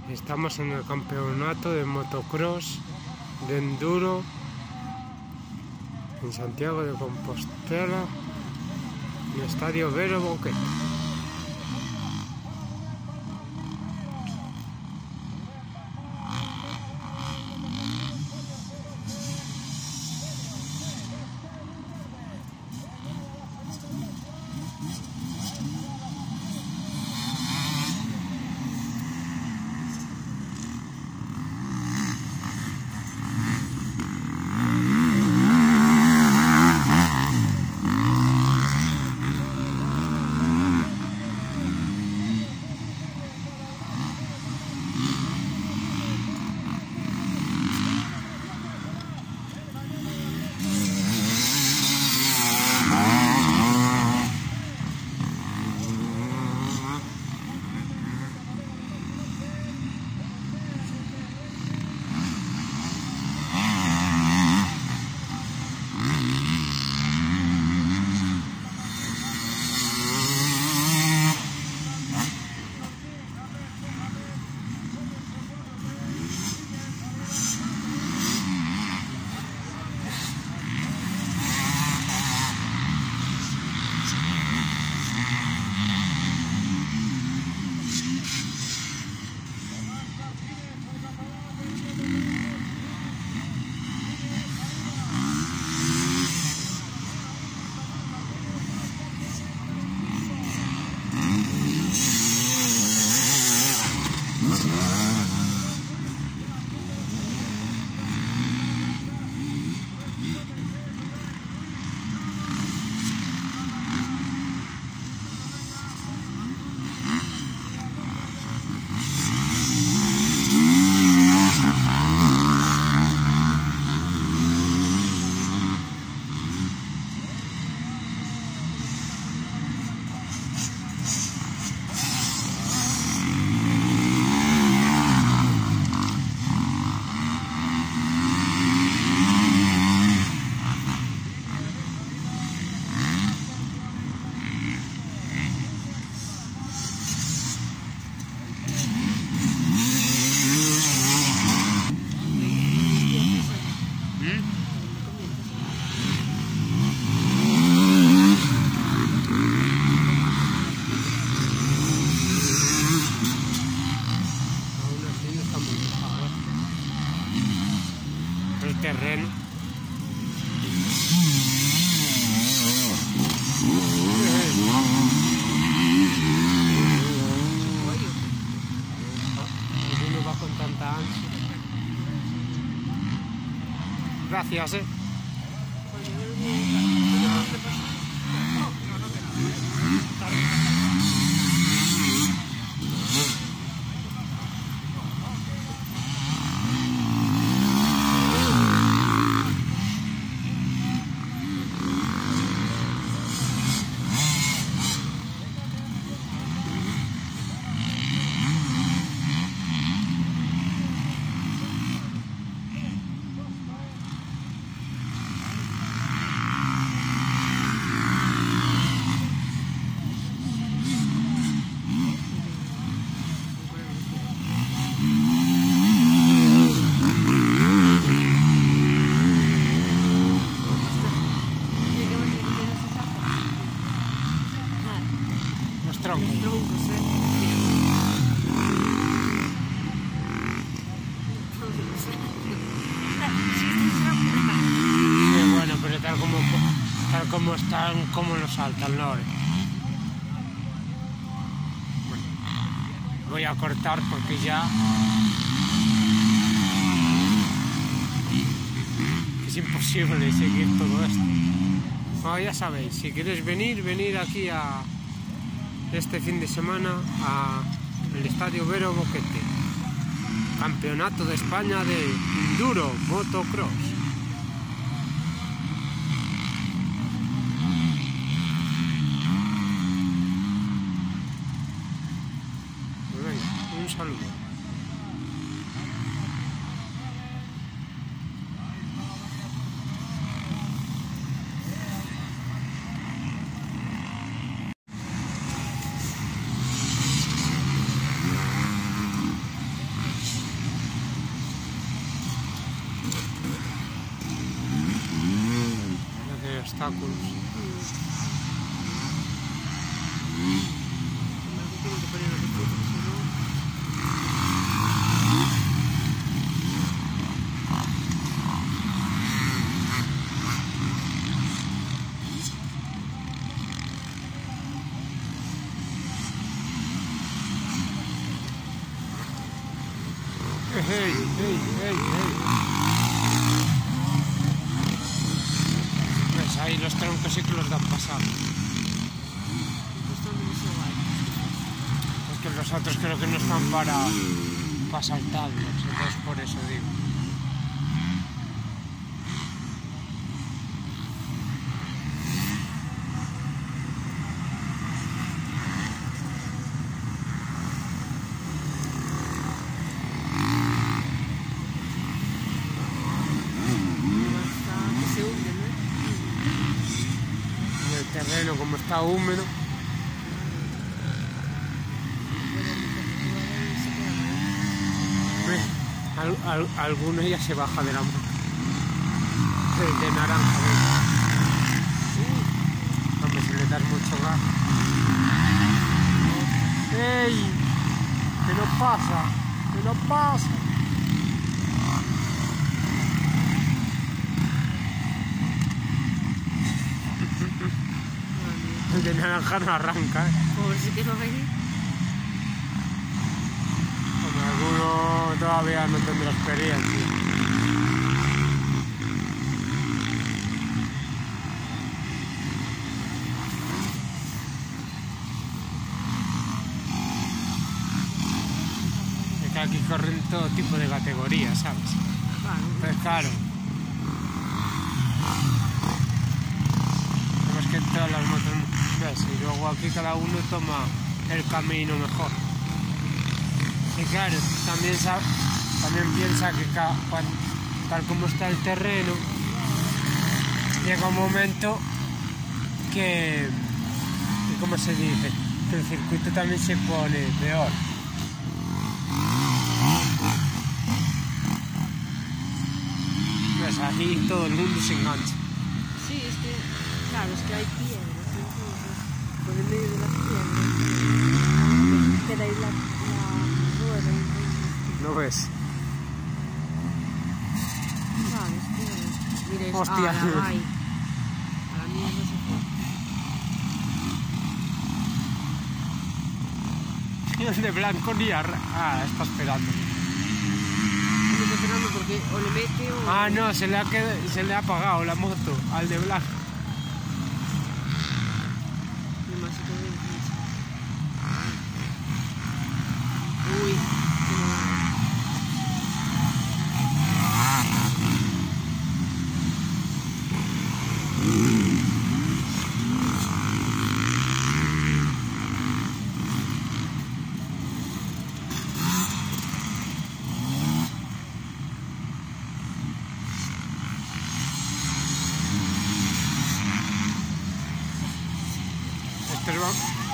Estamos en el campeonato de motocross de enduro en Santiago de Compostela, en el Estadio Vero Boquete. El terreno. Uno va con tanta ansia. Gracias, los troncos. Sí, bueno, pero tal como están, como lo saltan, ¿no? Bueno, voy a cortar porque ya es imposible seguir todo esto. Bueno, ya sabéis, si queréis venir aquí a este fin de semana al Estadio Vero Boquete, Campeonato de España de Enduro Motocross. Venga, un saludo. obstáculos. Tengo que poner los recursos, si no... ¡Hey! ¿Ves? Ahí los troncos sí que los dan pasado. Es que los otros creo que no están para saltarlos, entonces por eso digo. El terreno como está húmedo. Alguno ya se baja de la moto. De naranja. Hombre, si le das mucho gas. ¡Ey! ¡Que no pasa! ¡Que no pasa! El de naranja no arranca, ¿eh? Pobrecito ahí. Como alguno todavía no tendrá experiencia. Es que aquí corren todo tipo de categorías, ¿sabes? Claro. Pues claro. Es que todas las motos, ¿ves? Y luego aquí cada uno toma el camino mejor. Y claro, también piensa que tal como está el terreno, llega un momento que ¿cómo se dice? Que el circuito también se pone peor. Pues aquí todo el mundo se engancha. Sí, es que, claro, es que hay piedras, entonces, por el medio de las piedras, queda ahí la rueda. ¿No ves? ¿Sabes? Mira, Hostia. a la mierda se fue. Y el de blanco ni está esperando. Estoy esperando porque o le mete o... Ah, no, se le ha apagado la moto al de blanco. Uy, qué mal. Este es